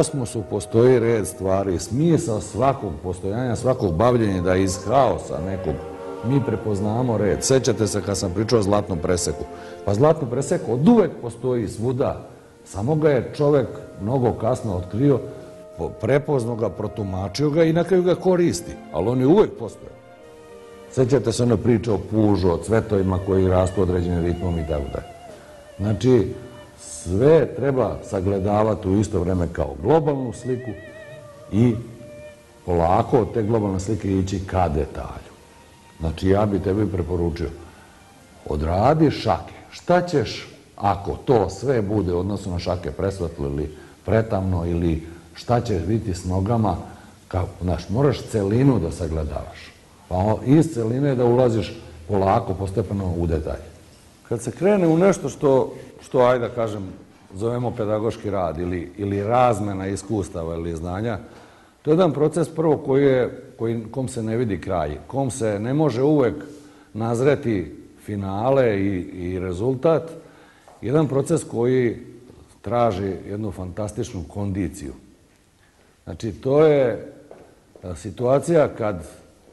kosmosu postoji red stvari. Smisao svakog postojanja, svakog bavljenja da iz haosa nekog mi prepoznamo red. Sećate se kad sam pričao o zlatnom preseku. Pa zlatni presek od uvek postoji svuda. Samo ga je čovek mnogo kasno otkrio, prepoznao ga, protumačio ga i na kraju ga koristi. Ali on je uvek postoje. Sećate se ono priča o pužu, o cvetovima koji rastu određenim ritmom i tako dalje. Znači, sve treba sagledavati u isto vreme kao globalnu sliku i polako od te globalne slike ići ka detalju. Znači, ja bi tebi preporučio, odradi šake. Šta ćeš ako to sve bude u odnosu na šake presvetlo ili pretamno ili šta će biti s nogama, znaš, moraš celinu da sagledavaš. Pa iz celine da ulaziš polako, postepeno u detalje. Kad se krene u nešto što ajde da kažem, zovemo pedagoški rad ili razmena iskustava ili znanja, to je jedan proces prvo kom se ne vidi kraj, kom se ne može uvek nazreti finale i rezultat, jedan proces koji traži jednu fantastičnu kondiciju. Znači, to je situacija kad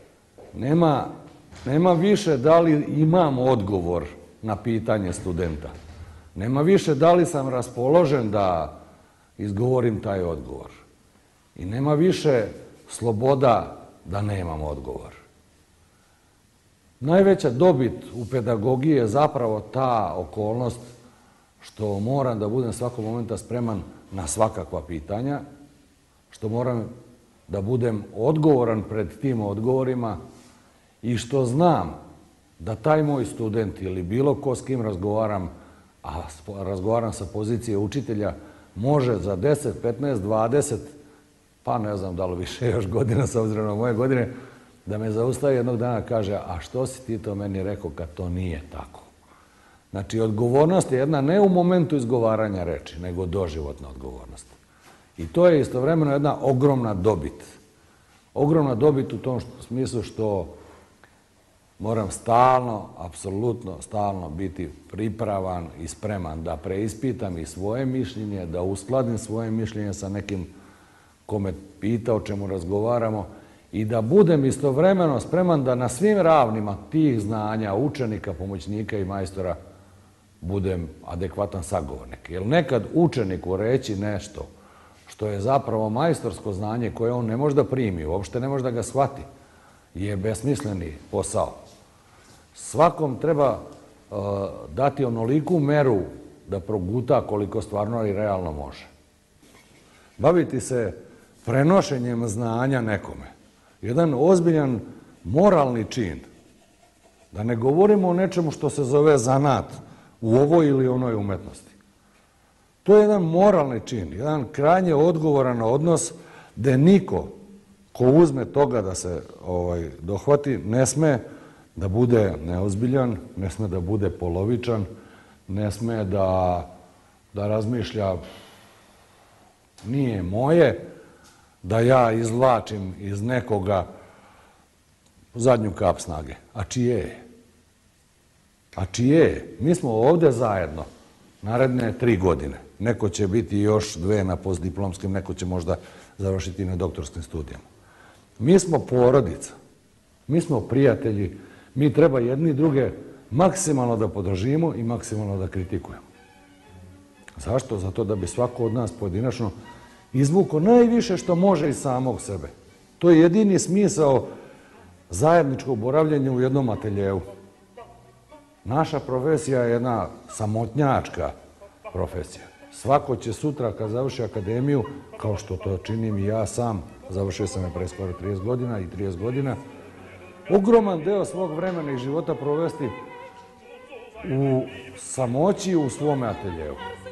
nema više da li imam odgovor na pitanje studenta. Nema više da li sam raspoložen da izgovorim taj odgovor. I nema više sloboda da nemam odgovor. Najveća dobit u pedagogiji je zapravo ta okolnost što moram da budem svakog momenta spreman na svakakva pitanja, što moram da budem odgovoran pred tim odgovorima i što znam da taj moj student ili bilo ko s kim razgovaram, a razgovaram sa pozicije učitelja, može za 10, 15, 20, pa ne znam da li više još godina, s obzirom na moje godine, da me zaustavi jednog dana kaže, a što si ti to meni rekao kad to nije tako? Znači, odgovornost je jedna ne u momentu izgovaranja reči, nego doživotna odgovornost. I to je istovremeno jedna ogromna dobit. Ogromna dobit u tom smislu što moram stalno, apsolutno stalno biti pripravan i spreman da preispitam i svoje mišljenje, da uskladim svoje mišljenje sa nekim ko me pita o čemu razgovaramo i da budem istovremeno spreman da na svim ravnima tih znanja, učenika, pomoćnika i majstora budem adekvatan sagovornik. Jer nekad učeniku reći nešto što je zapravo majstorsko znanje koje on ne može da primi, uopšte ne može da ga shvati, je besmisleni posao. Svakom treba dati onoliku meru da proguta koliko stvarno i realno može. Baviti se prenošenjem znanja nekome. Jedan ozbiljan moralni čin. Da ne govorimo o nečemu što se zove zanat u ovoj ili onoj umetnosti. To je jedan moralni čin, jedan krajnje odgovoran odnos gde niko ko uzme toga da se dohvati ne sme da bude neozbiljan, ne sme da bude polovičan, ne sme da razmišlja nije moje, da ja izvlačim iz nekoga zadnju kap snage. A čije je? A čije je? Mi smo ovde zajedno naredne 3 godine. Neko će biti još 2 na postdiplomskim, neko će možda završiti na doktorskim studijama. Mi smo porodica, mi smo prijatelji, mi treba jedni druge maksimalno da podržimo i maksimalno da kritikujemo. Zašto? Zato da bi svako od nas pojedinačno izvukao najviše što može iz samog sebe. To je jedini smisao zajedničkog boravljenja u jednom ateljevu. Naša profesija je jedna samotnjačka profesija. Svako će sutra, kad završi akademiju, kao što to činim i ja sam, završio sam je pre skoro 30 godina i 30 godina, ogroman deo svog vremena i života provesti u samoći u svome ateljevu.